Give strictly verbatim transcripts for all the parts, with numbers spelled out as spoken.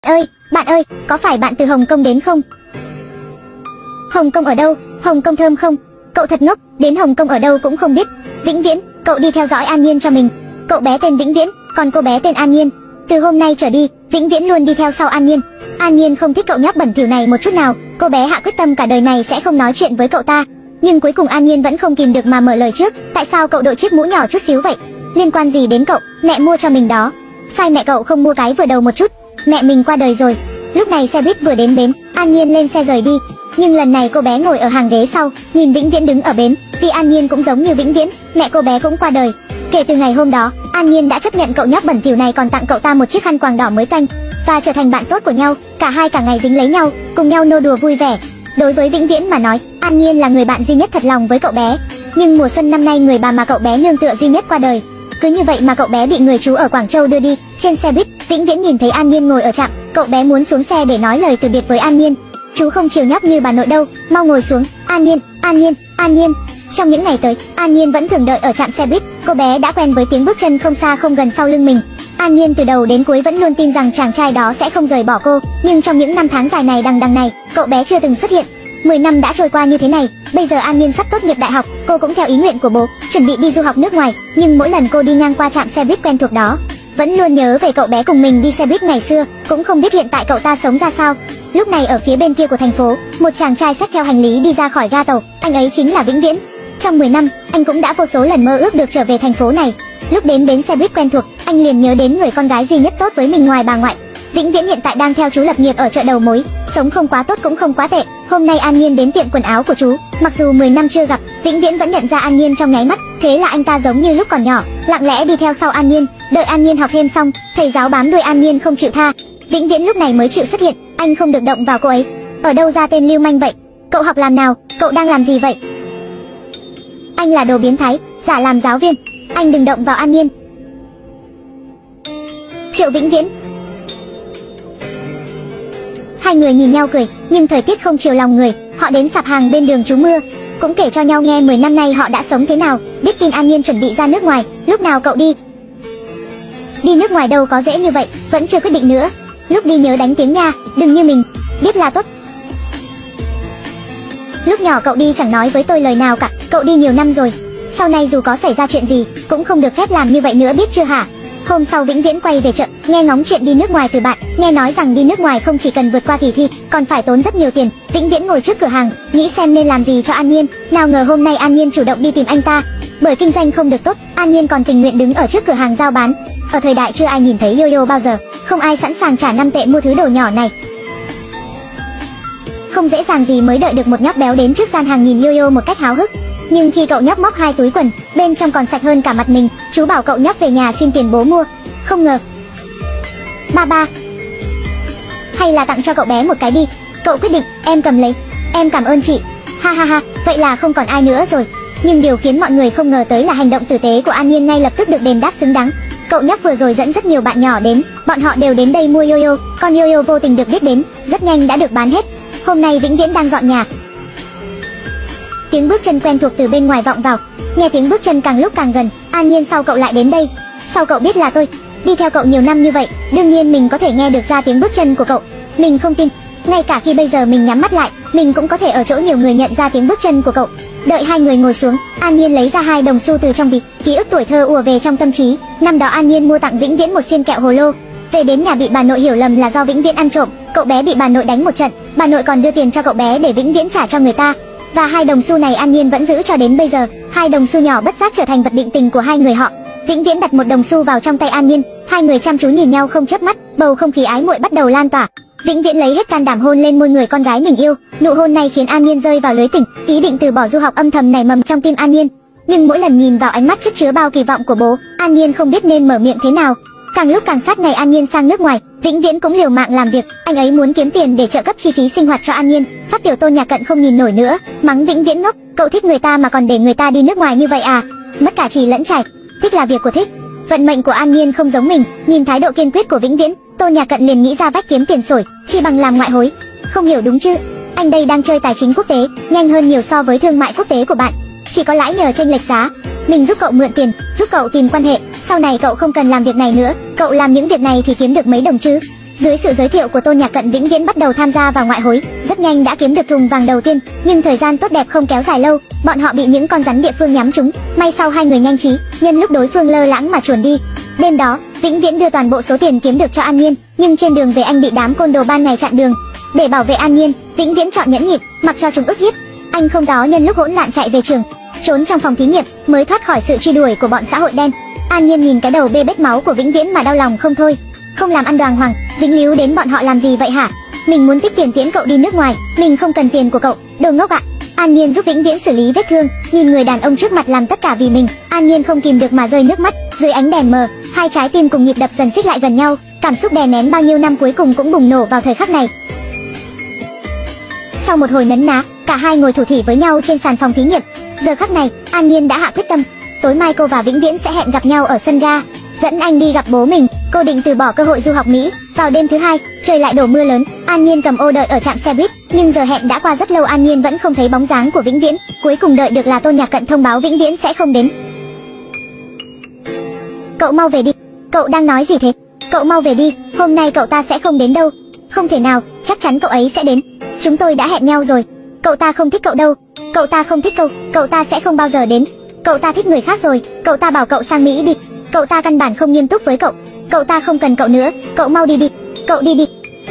Ơi, bạn ơi, có phải bạn từ Hồng Kông đến không? Hồng Kông ở đâu? Hồng Kông thơm không? Cậu thật ngốc, đến Hồng Kông ở đâu cũng không biết. Vĩnh Viễn, cậu đi theo dõi An Nhiên cho mình. Cậu bé tên Vĩnh Viễn, còn cô bé tên An Nhiên. Từ hôm nay trở đi, Vĩnh Viễn luôn đi theo sau An Nhiên. An Nhiên không thích cậu nhóc bẩn thỉu này một chút nào. Cô bé hạ quyết tâm cả đời này sẽ không nói chuyện với cậu ta. Nhưng cuối cùng An Nhiên vẫn không kìm được mà mở lời trước. Tại sao cậu đội chiếc mũ nhỏ chút xíu vậy? Liên quan gì đến cậu? Mẹ mua cho mình đó. Sai mẹ cậu không mua cái vừa đầu một chút? Mẹ mình qua đời rồi. Lúc này xe buýt vừa đến bến, An Nhiên lên xe rời đi. Nhưng lần này cô bé ngồi ở hàng ghế sau, nhìn Vĩnh Viễn đứng ở bến. Vì An Nhiên cũng giống như Vĩnh Viễn, mẹ cô bé cũng qua đời. Kể từ ngày hôm đó, An Nhiên đã chấp nhận cậu nhóc bẩn thỉu này, còn tặng cậu ta một chiếc khăn quàng đỏ mới canh, và trở thành bạn tốt của nhau. Cả hai cả ngày dính lấy nhau, cùng nhau nô đùa vui vẻ. Đối với Vĩnh Viễn mà nói, An Nhiên là người bạn duy nhất thật lòng với cậu bé. Nhưng mùa xuân năm nay, người bà mà cậu bé nương tựa duy nhất qua đời. Cứ như vậy mà cậu bé bị người chú ở Quảng Châu đưa đi. Trên xe buýt, Vĩnh Viễn nhìn thấy An Nhiên ngồi ở trạm. Cậu bé muốn xuống xe để nói lời từ biệt với An Nhiên. Chú không chiều nhóc như bà nội đâu, mau ngồi xuống. An Nhiên, An Nhiên, An Nhiên. Trong những ngày tới, An Nhiên vẫn thường đợi ở trạm xe buýt. Cô bé đã quen với tiếng bước chân không xa không gần sau lưng mình. An Nhiên từ đầu đến cuối vẫn luôn tin rằng chàng trai đó sẽ không rời bỏ cô. Nhưng trong những năm tháng dài này đằng đằng này, cậu bé chưa từng xuất hiện. Mười năm đã trôi qua như thế này. Bây giờ An Nhiên sắp tốt nghiệp đại học. Cô cũng theo ý nguyện của bố, chuẩn bị đi du học nước ngoài. Nhưng mỗi lần cô đi ngang qua trạm xe buýt quen thuộc đó, vẫn luôn nhớ về cậu bé cùng mình đi xe buýt ngày xưa. Cũng không biết hiện tại cậu ta sống ra sao. Lúc này ở phía bên kia của thành phố, một chàng trai xách theo hành lý đi ra khỏi ga tàu. Anh ấy chính là Vĩnh Viễn. Trong mười năm, anh cũng đã vô số lần mơ ước được trở về thành phố này. Lúc đến bến xe buýt quen thuộc, anh liền nhớ đến người con gái duy nhất tốt với mình ngoài bà ngoại. Vĩnh Viễn hiện tại đang theo chú lập nghiệp ở chợ đầu mối, sống không quá tốt cũng không quá tệ. Hôm nay An Nhiên đến tiệm quần áo của chú. Mặc dù mười năm chưa gặp, Vĩnh Viễn vẫn nhận ra An Nhiên trong nháy mắt. Thế là anh ta giống như lúc còn nhỏ, lặng lẽ đi theo sau An Nhiên. Đợi An Nhiên học thêm xong, thầy giáo bám đuôi An Nhiên không chịu tha. Vĩnh Viễn lúc này mới chịu xuất hiện. Anh không được động vào cô ấy. Ở đâu ra tên lưu manh vậy? Cậu học làm nào? Cậu đang làm gì vậy? Anh là đồ biến thái, giả làm giáo viên. Anh đừng động vào An Nhiên. Triệu Vĩnh Viễn. Hai người nhìn nhau cười, nhưng thời tiết không chiều lòng người. Họ đến sạp hàng bên đường trú mưa, cũng kể cho nhau nghe mười năm nay họ đã sống thế nào. Biết tin An Nhiên chuẩn bị ra nước ngoài. Lúc nào cậu đi? Đi nước ngoài đâu có dễ như vậy, vẫn chưa quyết định nữa. Lúc đi nhớ đánh tiếng nha, đừng như mình. Biết là tốt. Lúc nhỏ cậu đi chẳng nói với tôi lời nào cả. Cậu đi nhiều năm rồi, sau này dù có xảy ra chuyện gì cũng không được phép làm như vậy nữa, biết chưa hả? Hôm sau Vĩnh Viễn quay về chợ, nghe ngóng chuyện đi nước ngoài từ bạn. Nghe nói rằng đi nước ngoài không chỉ cần vượt qua kỳ thi, còn phải tốn rất nhiều tiền. Vĩnh Viễn ngồi trước cửa hàng, nghĩ xem nên làm gì cho An Nhiên. Nào ngờ hôm nay An Nhiên chủ động đi tìm anh ta. Bởi kinh doanh không được tốt, An Nhiên còn tình nguyện đứng ở trước cửa hàng giao bán. Ở thời đại chưa ai nhìn thấy yo-yo bao giờ, không ai sẵn sàng trả năm tệ mua thứ đồ nhỏ này. Không dễ dàng gì mới đợi được một nhóc béo đến trước gian hàng nhìn yo-yo một cách háo hức. Nhưng khi cậu nhóc móc hai túi quần, bên trong còn sạch hơn cả mặt mình, chú bảo cậu nhóc về nhà xin tiền bố mua. Không ngờ ba ba, hay là tặng cho cậu bé một cái đi. Cậu quyết định, em cầm lấy. Em cảm ơn chị. Ha ha ha, vậy là không còn ai nữa rồi. Nhưng điều khiến mọi người không ngờ tới là hành động tử tế của An Nhiên ngay lập tức được đền đáp xứng đáng. Cậu nhóc vừa rồi dẫn rất nhiều bạn nhỏ đến, bọn họ đều đến đây mua yo-yo. Con yo-yo vô tình được biết đến, rất nhanh đã được bán hết. Hôm nay Vĩnh Viễn đang dọn nhà. Tiếng bước chân quen thuộc từ bên ngoài vọng vào. Nghe tiếng bước chân càng lúc càng gần. An Nhiên, sao cậu lại đến đây? Sao cậu biết là tôi? Đi theo cậu nhiều năm như vậy, đương nhiên mình có thể nghe được ra tiếng bước chân của cậu. Mình không tin, ngay cả khi bây giờ mình nhắm mắt lại, mình cũng có thể ở chỗ nhiều người nhận ra tiếng bước chân của cậu. Đợi hai người ngồi xuống, An Nhiên lấy ra hai đồng xu từ trong ví. Ký ức tuổi thơ ùa về trong tâm trí. Năm đó An Nhiên mua tặng Vĩnh Viễn một xiên kẹo hồ lô. Về đến nhà bị bà nội hiểu lầm là do Vĩnh Viễn ăn trộm. Cậu bé bị bà nội đánh một trận. Bà nội còn đưa tiền cho cậu bé để Vĩnh Viễn trả cho người ta. Và hai đồng xu này An Nhiên vẫn giữ cho đến bây giờ. Hai đồng xu nhỏ bất giác trở thành vật định tình của hai người họ. Vĩnh Viễn đặt một đồng xu vào trong tay An Nhiên. Hai người chăm chú nhìn nhau không chớp mắt. Bầu không khí ái muội bắt đầu lan tỏa. Vĩnh Viễn lấy hết can đảm hôn lên môi người con gái mình yêu. Nụ hôn này khiến An Nhiên rơi vào lưới tình. Ý định từ bỏ du học âm thầm nảy mầm trong tim An Nhiên. Nhưng mỗi lần nhìn vào ánh mắt chất chứa bao kỳ vọng của bố, An Nhiên không biết nên mở miệng thế nào. Càng lúc càng sát ngày An Nhiên sang nước ngoài, Vĩnh Viễn cũng liều mạng làm việc. Anh ấy muốn kiếm tiền để trợ cấp chi phí sinh hoạt cho An Nhiên. Phát tiểu Tôn Nhà Cận không nhìn nổi nữa, mắng Vĩnh Viễn ngốc. Cậu thích người ta mà còn để người ta đi nước ngoài như vậy à? Mất cả trì lẫn trải. Thích là việc của thích. Vận mệnh của An Nhiên không giống mình. Nhìn thái độ kiên quyết của Vĩnh Viễn, Tôn Nhà Cận liền nghĩ ra vách kiếm tiền sổi, chi bằng làm ngoại hối. Không hiểu đúng chứ? Anh đây đang chơi tài chính quốc tế, nhanh hơn nhiều so với thương mại quốc tế của bạn. Chỉ có lãi nhờ chênh lệch giá. Mình giúp cậu mượn tiền, giúp cậu tìm quan hệ, sau này cậu không cần làm việc này nữa. Cậu làm những việc này thì kiếm được mấy đồng chứ? Dưới sự giới thiệu của Tôn Nhạc Cận, Vĩnh Viễn bắt đầu tham gia vào ngoại hối, rất nhanh đã kiếm được thùng vàng đầu tiên, nhưng thời gian tốt đẹp không kéo dài lâu, bọn họ bị những con rắn địa phương nhắm trúng. May sau hai người nhanh trí, nhân lúc đối phương lơ lãng mà chuồn đi. Đêm đó, Vĩnh Viễn đưa toàn bộ số tiền kiếm được cho An Nhiên, nhưng trên đường về anh bị đám côn đồ ban ngày chặn đường. Để bảo vệ An Nhiên, Vĩnh Viễn chọn nhẫn nhịn, mặc cho chúng ức hiếp. Anh không đó nhân lúc hỗn loạn chạy về trường, trốn trong phòng thí nghiệm mới thoát khỏi sự truy đuổi của bọn xã hội đen. An Nhiên nhìn cái đầu bê bết máu của Vĩnh Viễn mà đau lòng không thôi. Không làm ăn đoàng hoàng, dính líu đến bọn họ làm gì vậy hả? Mình muốn tích tiền tiễn cậu đi nước ngoài, mình không cần tiền của cậu, đồ ngốc ạ. An Nhiên giúp Vĩnh Viễn xử lý vết thương, nhìn người đàn ông trước mặt làm tất cả vì mình, An Nhiên không kìm được mà rơi nước mắt. Dưới ánh đèn mờ, hai trái tim cùng nhịp đập dần xích lại gần nhau, cảm xúc đè nén bao nhiêu năm cuối cùng cũng bùng nổ vào thời khắc này. Sau một hồi nấn ná, cả hai ngồi thủ thỉ với nhau trên sàn phòng thí nghiệm. Giờ khắc này, An Nhiên đã hạ quyết tâm, tối mai cô và Vĩnh Viễn sẽ hẹn gặp nhau ở sân ga, dẫn anh đi gặp bố mình. Cô định từ bỏ cơ hội du học Mỹ. Vào đêm thứ hai, trời lại đổ mưa lớn, An Nhiên cầm ô đợi ở trạm xe buýt, nhưng giờ hẹn đã qua rất lâu, An Nhiên vẫn không thấy bóng dáng của Vĩnh Viễn. Cuối cùng đợi được là Tôn Nhạc Cận thông báo Vĩnh Viễn sẽ không đến. Cậu mau về đi. Cậu đang nói gì thế? Cậu mau về đi, hôm nay cậu ta sẽ không đến đâu. Không thể nào, chắc chắn cậu ấy sẽ đến. Chúng tôi đã hẹn nhau rồi. Cậu ta không thích cậu đâu. Cậu ta không thích cậu, cậu ta sẽ không bao giờ đến. Cậu ta thích người khác rồi, cậu ta bảo cậu sang Mỹ đi. Cậu ta căn bản không nghiêm túc với cậu. Cậu ta không cần cậu nữa, cậu mau đi đi. Cậu đi đi.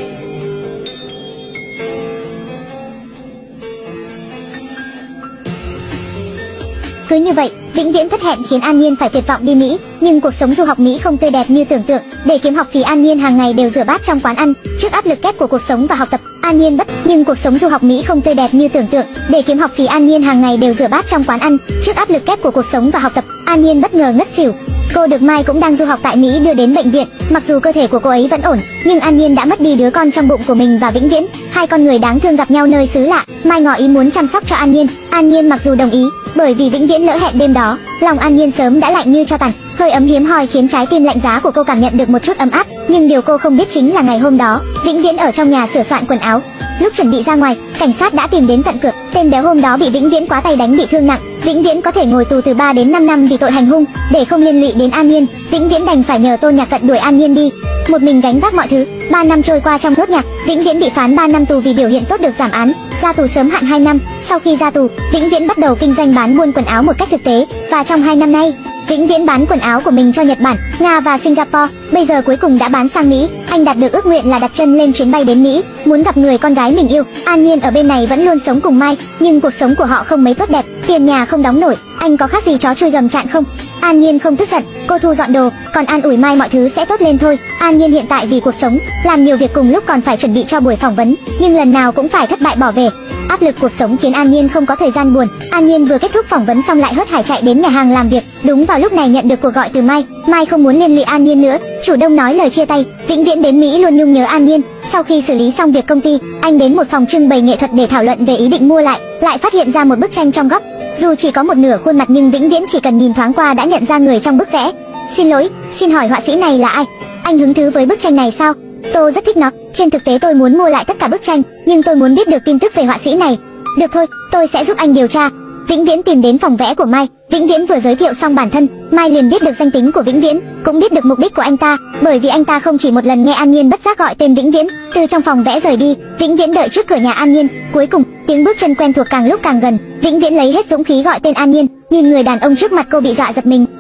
Cứ như vậy, Vĩnh Viễn thất hẹn khiến An Nhiên phải tuyệt vọng đi Mỹ. Nhưng cuộc sống du học Mỹ không tươi đẹp như tưởng tượng. Để kiếm học phí, An Nhiên hàng ngày đều rửa bát trong quán ăn. Trước áp lực kép của cuộc sống và học tập, An Nhiên bất nhưng cuộc sống du học Mỹ không tươi đẹp như tưởng tượng. Để kiếm học phí, An Nhiên hàng ngày đều rửa bát trong quán ăn. Trước áp lực kép của cuộc sống và học tập, An Nhiên bất ngờ ngất xỉu. Cô được Mai cũng đang du học tại Mỹ đưa đến bệnh viện. Mặc dù cơ thể của cô ấy vẫn ổn, nhưng An Nhiên đã mất đi đứa con trong bụng của mình và Vĩnh Viễn. Hai con người đáng thương gặp nhau nơi xứ lạ. Mai ngỏ ý muốn chăm sóc cho An Nhiên. An Nhiên mặc dù đồng ý, bởi vì Vĩnh Viễn lỡ hẹn đêm đó, lòng An Nhiên sớm đã lạnh như tro tàn. Hơi ấm hiếm hoi khiến trái tim lạnh giá của cô cảm nhận được một chút ấm áp. Nhưng điều cô không biết chính là ngày hôm đó, Vĩnh Viễn ở trong nhà sửa soạn quần áo. Lúc chuẩn bị ra ngoài, cảnh sát đã tìm đến tận cửa. Tên béo hôm đó bị Vĩnh Viễn quá tay đánh bị thương nặng. Vĩnh Viễn có thể ngồi tù từ ba đến năm năm vì tội hành hung. Để không liên lụy đến An Nhiên, Vĩnh Viễn đành phải nhờ Tôn Nhạc Cận đuổi An Nhiên đi, một mình gánh vác mọi thứ. Ba năm trôi qua trong nốt nhạc, Vĩnh Viễn bị phán ba năm tù vì biểu hiện tốt được giảm án, ra tù sớm hạn hai năm. Sau khi ra tù, Vĩnh Viễn bắt đầu kinh doanh bán buôn quần áo một cách thực tế, và trong hai năm nay, Vĩnh Viễn bán quần áo của mình cho Nhật Bản, Nga và Singapore. Bây giờ cuối cùng đã bán sang Mỹ. Anh đạt được ước nguyện là đặt chân lên chuyến bay đến Mỹ, muốn gặp người con gái mình yêu. An Nhiên ở bên này vẫn luôn sống cùng Mai, nhưng cuộc sống của họ không mấy tốt đẹp, tiền nhà không đóng nổi. Anh có khác gì chó chui gầm chạn không? An Nhiên không tức giận, cô thu dọn đồ, còn an ủi Mai mọi thứ sẽ tốt lên thôi. An Nhiên hiện tại vì cuộc sống, làm nhiều việc cùng lúc, còn phải chuẩn bị cho buổi phỏng vấn, nhưng lần nào cũng phải thất bại bỏ về. Áp lực cuộc sống khiến An Nhiên không có thời gian buồn. An Nhiên vừa kết thúc phỏng vấn xong lại hớt hải chạy đến nhà hàng làm việc. Đúng vào lúc này nhận được cuộc gọi từ Mai. Mai không muốn liên lụy An Nhiên nữa, chủ động nói lời chia tay. Vĩnh Viễn đến Mỹ luôn nhung nhớ An Nhiên. Sau khi xử lý xong việc công ty, anh đến một phòng trưng bày nghệ thuật để thảo luận về ý định mua lại, lại phát hiện ra một bức tranh trong góc. Dù chỉ có một nửa khuôn mặt nhưng Vĩnh Viễn chỉ cần nhìn thoáng qua đã nhận ra người trong bức vẽ. Xin lỗi, xin hỏi họa sĩ này là ai? Anh hứng thú với bức tranh này sao? Tôi rất thích nó. Trên thực tế tôi muốn mua lại tất cả bức tranh, nhưng tôi muốn biết được tin tức về họa sĩ này. Được thôi, tôi sẽ giúp anh điều tra. Vĩnh Viễn tìm đến phòng vẽ của Mai. Vĩnh Viễn vừa giới thiệu xong bản thân, Mai liền biết được danh tính của Vĩnh Viễn, cũng biết được mục đích của anh ta, bởi vì anh ta không chỉ một lần nghe An Nhiên bất giác gọi tên Vĩnh Viễn. Từ trong phòng vẽ rời đi, Vĩnh Viễn đợi trước cửa nhà An Nhiên. Cuối cùng, tiếng bước chân quen thuộc càng lúc càng gần. Vĩnh Viễn lấy hết dũng khí gọi tên An Nhiên. Nhìn người đàn ông trước mặt, cô bị dọa giật mình.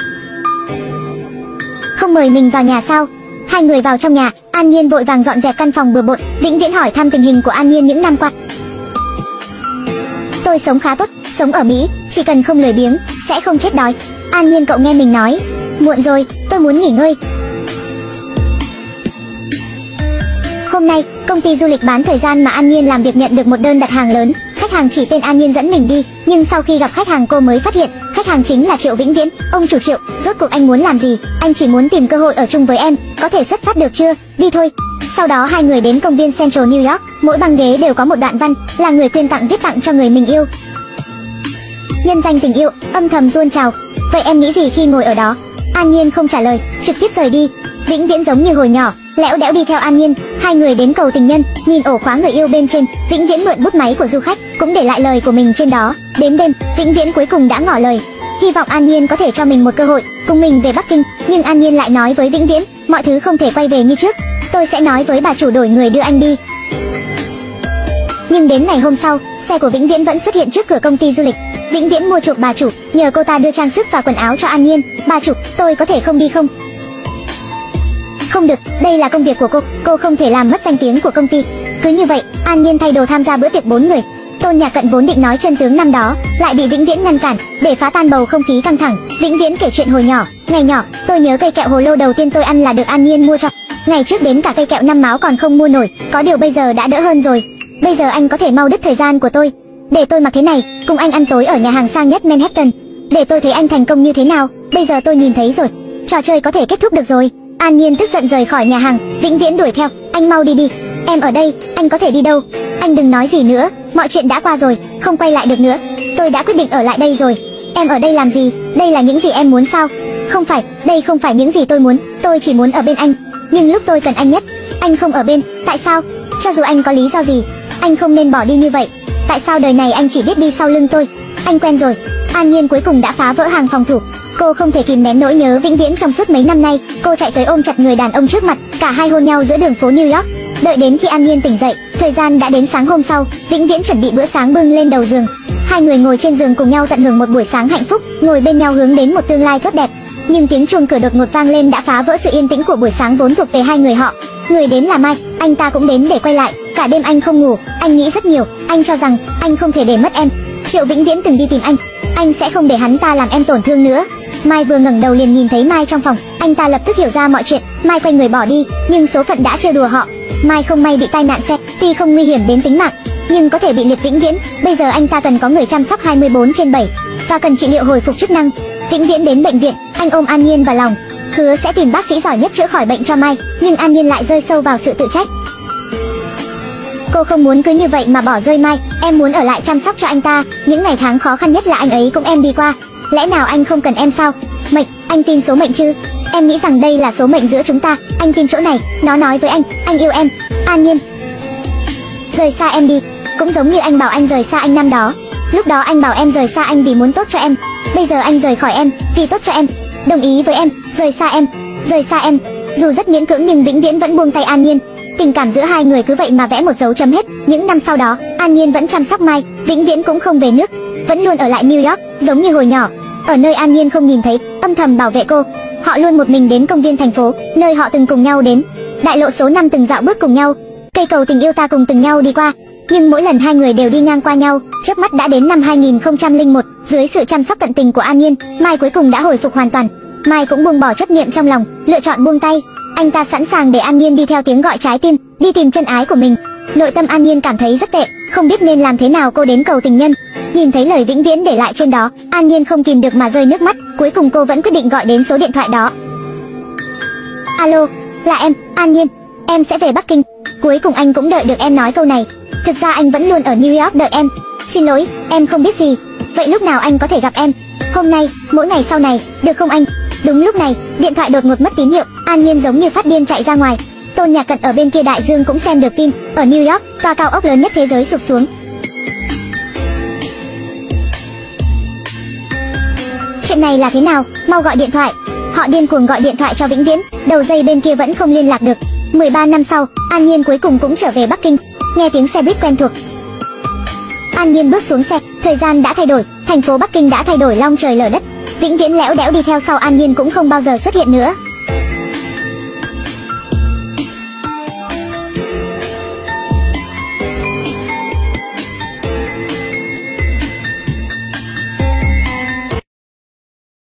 Không mời mình vào nhà sao? Hai người vào trong nhà, An Nhiên vội vàng dọn dẹp căn phòng bừa bộn. Vĩnh Viễn hỏi thăm tình hình của An Nhiên những năm qua. Tôi sống khá tốt, sống ở Mỹ, chỉ cần không lười biếng, sẽ không chết đói. An Nhiên, cậu nghe mình nói. Muộn rồi, tôi muốn nghỉ ngơi. Hôm nay, công ty du lịch bán thời gian mà An Nhiên làm việc nhận được một đơn đặt hàng lớn. Khách hàng chỉ tên An Nhiên dẫn mình đi, nhưng sau khi gặp khách hàng cô mới phát hiện, khách hàng chính là Triệu Vĩnh Viễn. Ông chủ Triệu, rốt cuộc anh muốn làm gì? Anh chỉ muốn tìm cơ hội ở chung với em, có thể xuất phát được chưa? Đi thôi. Sau đó hai người đến công viên Central New York, mỗi băng ghế đều có một đoạn văn, là người quyên tặng viết tặng cho người mình yêu. Nhân danh tình yêu, âm thầm tuôn trào. Vậy em nghĩ gì khi ngồi ở đó? An Nhiên không trả lời, trực tiếp rời đi. Vĩnh Viễn giống như hồi nhỏ, lẽo đẽo đi theo An Nhiên. Hai người đến cầu tình nhân, nhìn ổ khóa người yêu bên trên, Vĩnh Viễn mượn bút máy của du khách, cũng để lại lời của mình trên đó. Đến đêm, Vĩnh Viễn cuối cùng đã ngỏ lời, hy vọng An Nhiên có thể cho mình một cơ hội, cùng mình về Bắc Kinh. Nhưng An Nhiên lại nói với Vĩnh Viễn, mọi thứ không thể quay về như trước. tôi sẽ nói với bà chủ đổi người đưa anh đi. Nhưng đến ngày hôm sau, xe của Vĩnh Viễn vẫn xuất hiện trước cửa công ty du lịch. Vĩnh Viễn mua chuộc bà chủ, nhờ cô ta đưa trang sức và quần áo cho An Nhiên. Bà chủ, tôi có thể không đi không? Không được, đây là công việc của cô, cô không thể làm mất danh tiếng của công ty. Cứ như vậy, An Nhiên thay đồ tham gia bữa tiệc bốn người. Tôn Nhạc Cận vốn định nói chân tướng năm đó, lại bị Vĩnh Viễn ngăn cản. Để phá tan bầu không khí căng thẳng, Vĩnh Viễn kể chuyện hồi nhỏ. Ngày nhỏ, tôi nhớ cây kẹo hồ lô đầu tiên tôi ăn là được An Nhiên mua cho. Ngày trước đến cả cây kẹo năm máo còn không mua nổi, có điều bây giờ đã đỡ hơn rồi. Bây giờ anh có thể mau đứt thời gian của tôi, để tôi mặc thế này, cùng anh ăn tối ở nhà hàng sang nhất Manhattan, để tôi thấy anh thành công như thế nào. Bây giờ tôi nhìn thấy rồi, trò chơi có thể kết thúc được rồi. An Nhiên tức giận rời khỏi nhà hàng. Vĩnh Viễn đuổi theo, anh mau đi đi, em ở đây, anh có thể đi đâu? Anh đừng nói gì nữa, mọi chuyện đã qua rồi, không quay lại được nữa. Tôi đã quyết định ở lại đây rồi. Em ở đây làm gì? Đây là những gì em muốn sao? Không phải, đây không phải những gì tôi muốn. Tôi chỉ muốn ở bên anh, nhưng lúc tôi cần anh nhất, anh không ở bên. Tại sao? Cho dù anh có lý do gì, anh không nên bỏ đi như vậy. Tại sao đời này anh chỉ biết đi sau lưng tôi? Anh quen rồi. An Nhiên cuối cùng đã phá vỡ hàng phòng thủ. Cô không thể kìm nén nỗi nhớ Vĩnh Viễn trong suốt mấy năm nay. Cô chạy tới ôm chặt người đàn ông trước mặt, cả hai hôn nhau giữa đường phố New York. Đợi đến khi An Nhiên tỉnh dậy, thời gian đã đến sáng hôm sau. Vĩnh Viễn chuẩn bị bữa sáng bưng lên đầu giường. Hai người ngồi trên giường cùng nhau tận hưởng một buổi sáng hạnh phúc, ngồi bên nhau hướng đến một tương lai tốt đẹp. Nhưng tiếng chuông cửa đột ngột vang lên đã phá vỡ sự yên tĩnh của buổi sáng vốn thuộc về hai người họ. Người đến là Mai, anh ta cũng đến để quay lại. Cả đêm anh không ngủ, anh nghĩ rất nhiều. Anh cho rằng anh không thể để mất em. Triệu Vĩnh Viễn từng đi tìm anh, anh sẽ không để hắn ta làm em tổn thương nữa. Mai vừa ngẩng đầu liền nhìn thấy Mai trong phòng, anh ta lập tức hiểu ra mọi chuyện. Mai quay người bỏ đi, nhưng số phận đã trêu đùa họ. Mai không may bị tai nạn xe, tuy không nguy hiểm đến tính mạng, nhưng có thể bị liệt vĩnh viễn. Bây giờ anh ta cần có người chăm sóc hai mươi bốn trên bảy và cần trị liệu hồi phục chức năng. Vĩnh Viễn đến bệnh viện, anh ôm An Nhiên vào lòng, hứa sẽ tìm bác sĩ giỏi nhất chữa khỏi bệnh cho Mai. Nhưng An Nhiên lại rơi sâu vào sự tự trách. Cô không muốn cứ như vậy mà bỏ rơi Mai. Em muốn ở lại chăm sóc cho anh ta. Những ngày tháng khó khăn nhất là anh ấy cũng em đi qua. Lẽ nào anh không cần em sao? Mệnh, anh tin số mệnh chứ? Em nghĩ rằng đây là số mệnh giữa chúng ta. Anh tin chỗ này, nó nói với anh, anh yêu em. An Nhiên, rời xa em đi. Cũng giống như anh bảo anh rời xa anh năm đó. Lúc đó anh bảo em rời xa anh vì muốn tốt cho em. Bây giờ anh rời khỏi em vì tốt cho em. Đồng ý với em, rời xa em, rời xa em. Dù rất miễn cưỡng nhưng Vĩnh Viễn vẫn buông tay An Nhiên. Tình cảm giữa hai người cứ vậy mà vẽ một dấu chấm hết. Những năm sau đó, An Nhiên vẫn chăm sóc Mai. Vĩnh Viễn cũng không về nước, vẫn luôn ở lại New York, giống như hồi nhỏ, ở nơi An Nhiên không nhìn thấy, âm thầm bảo vệ cô. Họ luôn một mình đến công viên thành phố, nơi họ từng cùng nhau đến. Đại lộ số năm từng dạo bước cùng nhau. Cây cầu tình yêu ta cùng từng nhau đi qua. Nhưng mỗi lần hai người đều đi ngang qua nhau. Chớp mắt đã đến năm hai nghìn không trăm lẻ một. Dưới sự chăm sóc tận tình của An Nhiên, Mai cuối cùng đã hồi phục hoàn toàn. Mai cũng buông bỏ chấp niệm trong lòng, lựa chọn buông tay. Anh ta sẵn sàng để An Nhiên đi theo tiếng gọi trái tim, đi tìm chân ái của mình. Nội tâm An Nhiên cảm thấy rất tệ, không biết nên làm thế nào. Cô đến cầu tình nhân, nhìn thấy lời Vĩnh Viễn để lại trên đó, An Nhiên không kìm được mà rơi nước mắt. Cuối cùng cô vẫn quyết định gọi đến số điện thoại đó. Alo, là em, An Nhiên. Em sẽ về Bắc Kinh. Cuối cùng anh cũng đợi được em nói câu này. Thực ra anh vẫn luôn ở New York đợi em. Xin lỗi, em không biết gì. Vậy lúc nào anh có thể gặp em? Hôm nay, mỗi ngày sau này, được không anh? Đúng lúc này, điện thoại đột ngột mất tín hiệu. An Nhiên giống như phát điên chạy ra ngoài. Tôn Nhạc Cận ở bên kia đại dương cũng xem được tin. Ở New York, tòa cao ốc lớn nhất thế giới sụp xuống. Chuyện này là thế nào? Mau gọi điện thoại. Họ điên cuồng gọi điện thoại cho Vĩnh Viễn. Đầu dây bên kia vẫn không liên lạc được. mười ba năm sau, An Nhiên cuối cùng cũng trở về Bắc Kinh. Nghe tiếng xe buýt quen thuộc, An Nhiên bước xuống xe. Thời gian đã thay đổi, thành phố Bắc Kinh đã thay đổi long trời lở đất. Vĩnh Viễn lẽo đẽo đi theo sau An Nhiên cũng không bao giờ xuất hiện nữa.